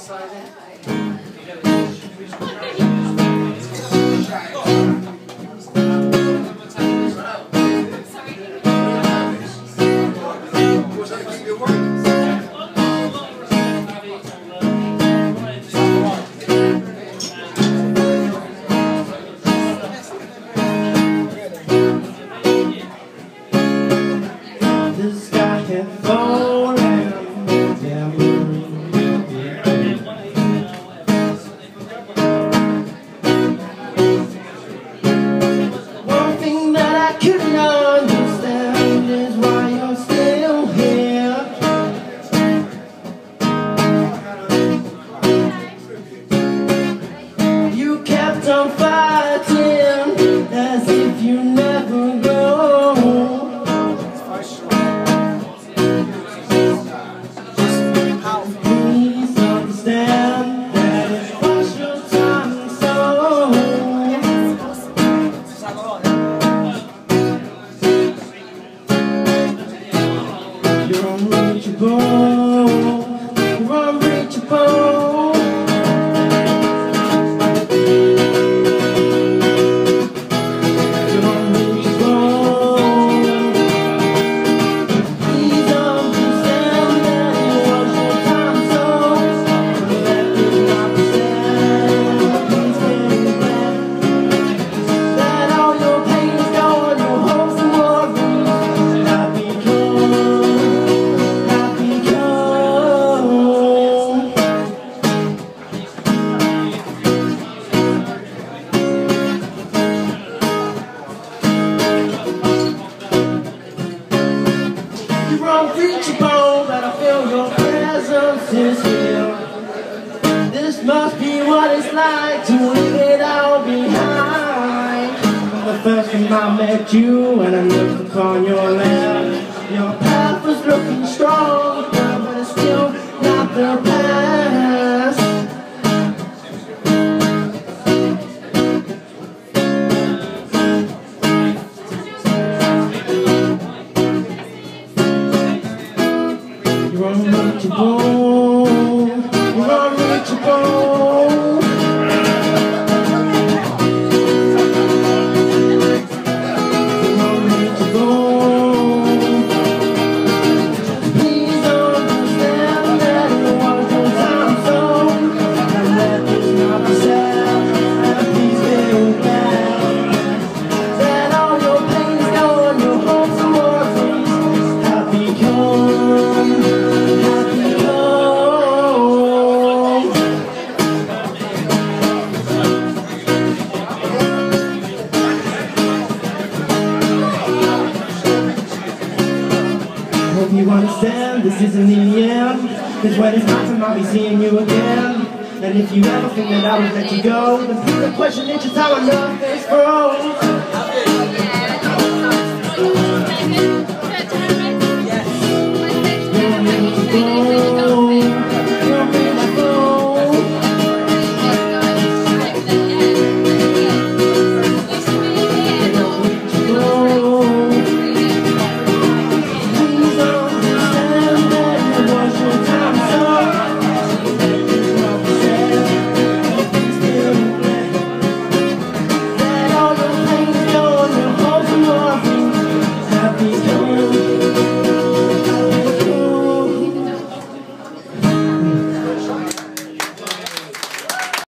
This must be what it's like to leave it all behind. From the first time I met you and I looked upon your land, your path was looking strong, but it's still not the past. You're unreachable, you're unreachable. Please understand that it was your time zone, and let this not be sad, and please feel glad that all your pain's gone, your hopes and worries have become. Hope you understand, this isn't the end. Cause when it's my time, I'll be seeing you again. And if you ever think that I would let you go, then please don't question it, just how I love this grows.